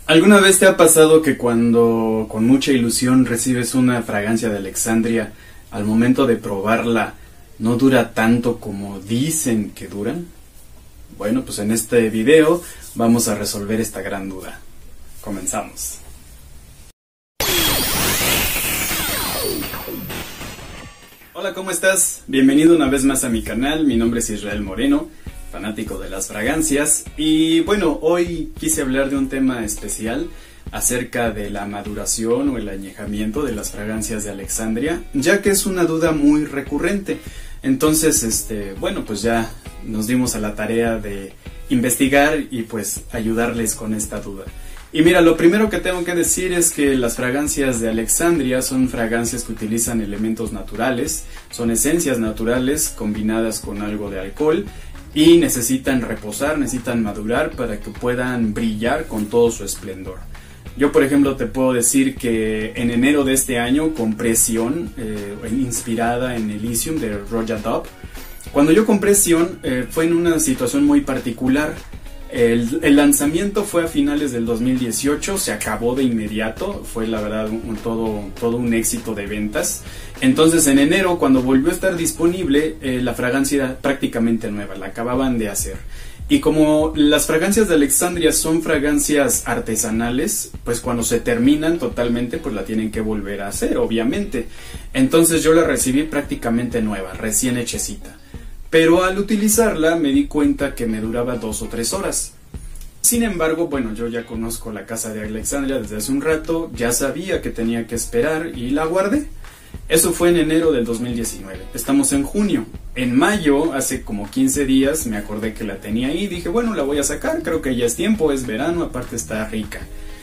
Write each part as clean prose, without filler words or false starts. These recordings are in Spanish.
¿Alguna vez te ha pasado que cuando con mucha ilusión recibes una fragancia de Alexandria, al momento de probarla no dura tanto como dicen que duran? Bueno, pues en este video vamos a resolver esta gran duda. Comenzamos. Hola, ¿cómo estás? Bienvenido una vez más a mi canal. Mi nombre es Israel Moreno, fanático de las fragancias, y bueno, hoy quise hablar de un tema especial acerca de la maduración o el añejamiento de las fragancias de Alexandria, ya que es una duda muy recurrente. Entonces, bueno, pues ya nos dimos a la tarea de investigar y pues ayudarles con esta duda. Y mira, lo primero que tengo que decir es que las fragancias de Alexandria son fragancias que utilizan elementos naturales, son esencias naturales combinadas con algo de alcohol y necesitan reposar, necesitan madurar para que puedan brillar con todo su esplendor. Yo, por ejemplo, te puedo decir que en enero de este año compré Sion, inspirada en Elysium de Roja Dub. Cuando yo compré Sion fue en una situación muy particular. El lanzamiento fue a finales del 2018, se acabó de inmediato, fue la verdad todo un éxito de ventas. Entonces en enero, cuando volvió a estar disponible, la fragancia era prácticamente nueva, la acababan de hacer. Y como las fragancias de Alexandria son fragancias artesanales, pues cuando se terminan totalmente, pues la tienen que volver a hacer, obviamente. Entonces yo la recibí prácticamente nueva, recién hechecita. Pero al utilizarla me di cuenta que me duraba 2 o 3 horas. Sin embargo, bueno, yo ya conozco la casa de Alexandria desde hace un rato, ya sabía que tenía que esperar y la guardé. Eso fue en enero del 2019, estamos en junio. En mayo, hace como 15 días, me acordé que la tenía ahí y dije, bueno, la voy a sacar, creo que ya es tiempo, es verano, aparte está rica.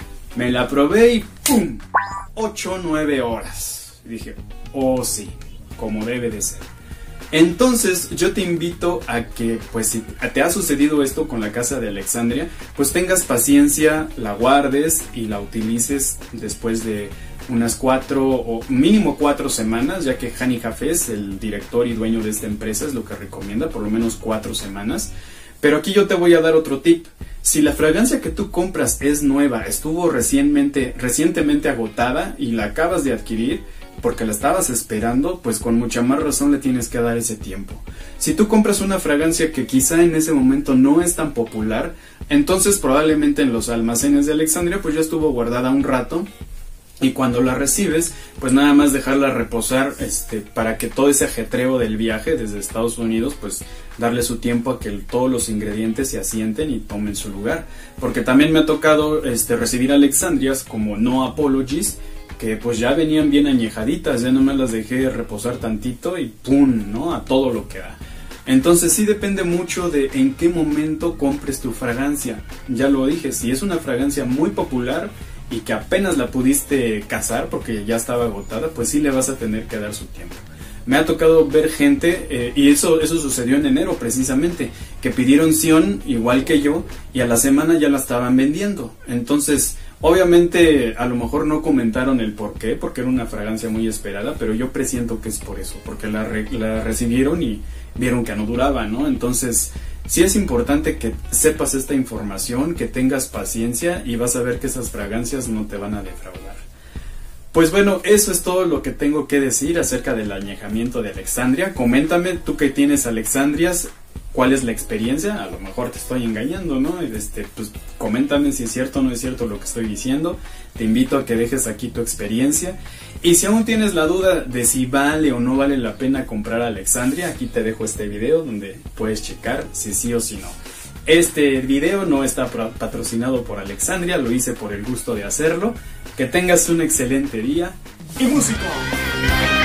Me la probé y ¡pum! 8 o 9 horas. Y dije, oh sí, como debe de ser. Entonces yo te invito a que, pues si te ha sucedido esto con la casa de Alexandria, pues tengas paciencia, la guardes y la utilices después de unas 4 o mínimo 4 semanas, ya que Hani Hafez, el director y dueño de esta empresa, es lo que recomienda, por lo menos 4 semanas. Pero aquí yo te voy a dar otro tip. Si la fragancia que tú compras es nueva, estuvo recientemente agotada y la acabas de adquirir porque la estabas esperando, pues con mucha más razón le tienes que dar ese tiempo. Si tú compras una fragancia que quizá en ese momento no es tan popular, entonces probablemente en los almacenes de Alexandria pues ya estuvo guardada un rato. Y cuando la recibes, pues nada más dejarla reposar para que todo ese ajetreo del viaje desde Estados Unidos, pues darle su tiempo a que todos los ingredientes se asienten y tomen su lugar. Porque también me ha tocado recibir Alexandrias como No Apologies, que pues ya venían bien añejaditas, ya nomás las dejé reposar tantito y ¡pum!, ¿no? A todo lo que da. Entonces sí depende mucho de en qué momento compres tu fragancia. Ya lo dije, si es una fragancia muy popular y que apenas la pudiste cazar porque ya estaba agotada, pues sí le vas a tener que dar su tiempo. Me ha tocado ver gente, y eso sucedió en enero precisamente, que pidieron Sion igual que yo y a la semana ya la estaban vendiendo. Entonces, obviamente a lo mejor no comentaron el por qué, porque era una fragancia muy esperada, pero yo presiento que es por eso, porque la recibieron y vieron que no duraba, ¿no? Entonces, sí es importante que sepas esta información, que tengas paciencia y vas a ver que esas fragancias no te van a defraudar. Pues bueno, eso es todo lo que tengo que decir acerca del añejamiento de Alexandria. Coméntame, tú que tienes Alexandrias, ¿cuál es la experiencia? A lo mejor te estoy engañando, ¿no? Pues coméntame si es cierto o no es cierto lo que estoy diciendo. Te invito a que dejes aquí tu experiencia. Y si aún tienes la duda de si vale o no vale la pena comprar Alexandria, aquí te dejo este video donde puedes checar si sí o si no. Este video no está patrocinado por Alexandria, lo hice por el gusto de hacerlo. Que tengas un excelente día y música.